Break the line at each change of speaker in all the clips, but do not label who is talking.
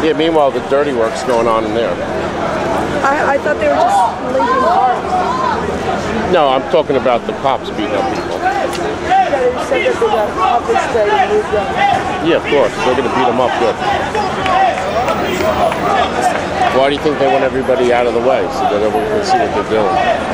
Yeah, meanwhile the dirty work's going on in there.
I thought they were just linking arms.
No, I'm talking about the cops beating up people.
Yeah, they said that they got up instead and moved them.
Yeah, of course. They're going to beat them up good. Why do you think they want everybody out of the way so that everyone can see what they're doing?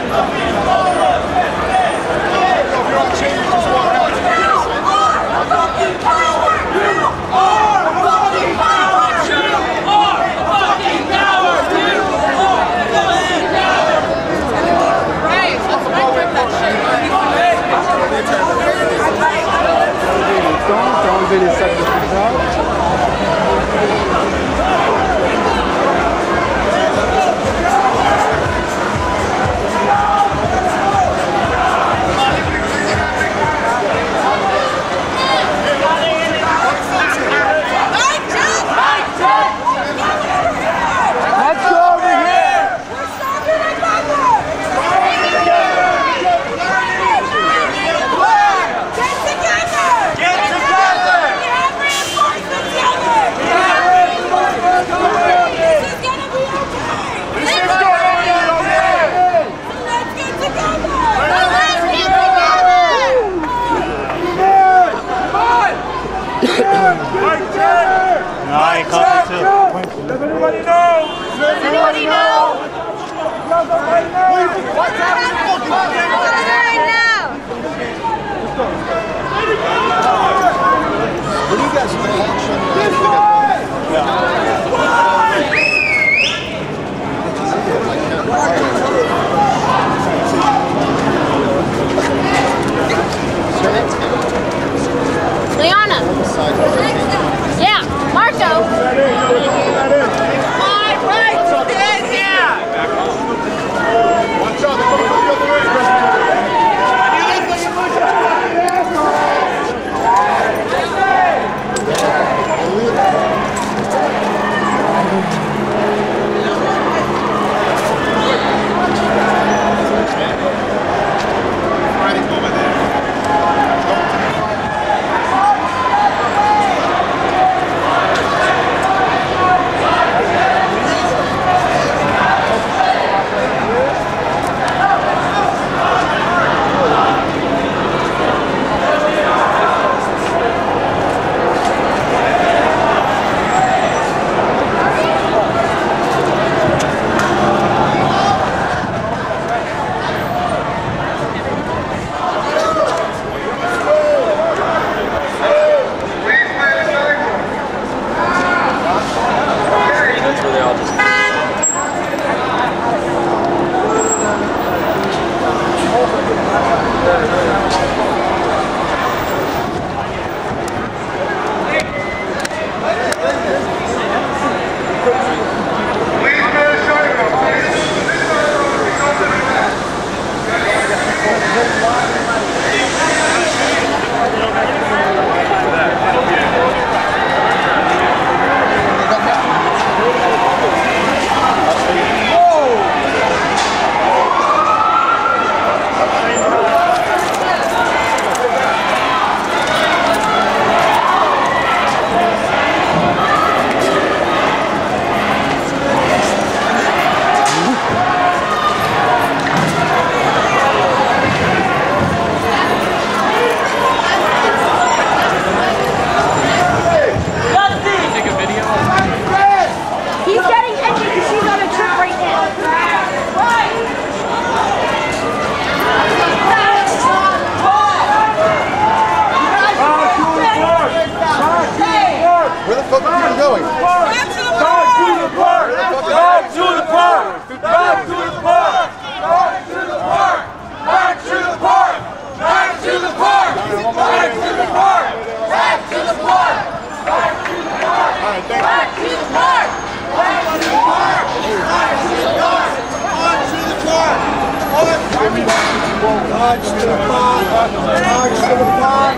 March to the park! March to the park!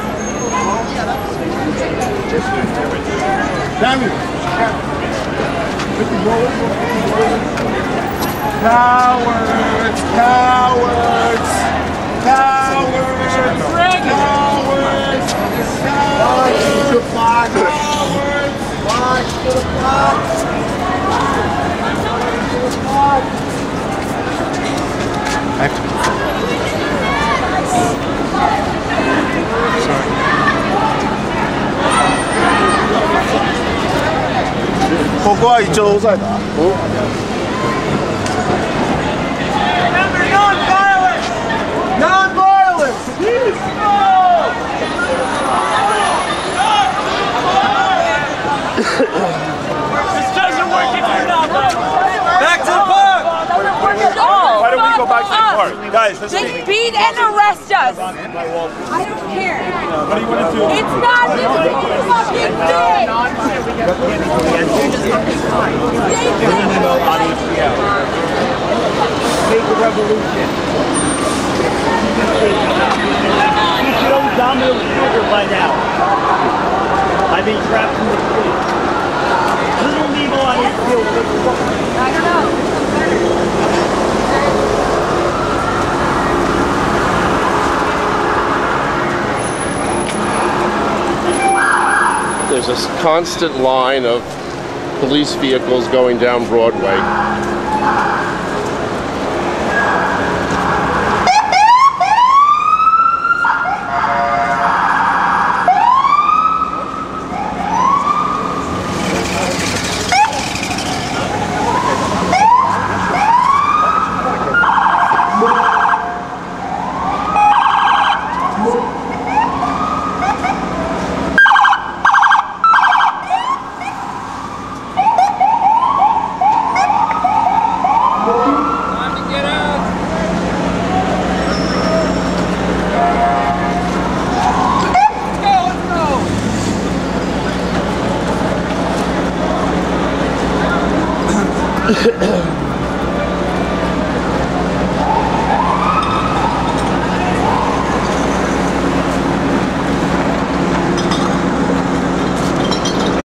Sammy! Cowards! Cowards! Cowards! Cowards! March to the park! Cowards! March to the park!
have to be sorry. ここは一応押さえた。Remember non-violence. Non-violence.
This doesn't work if you're not back to the park.
Why don't we go back to the park, guys? Let's
Just beat and arrest us. I don't care.
What do you want to do?
It's not this fucking thing.
Make a revolution. You should own Domino's Sugar by now. I've been trapped in the street. Little Nemo on his field.
I don't know.
There's a constant line of police vehicles going down Broadway.
Let's go.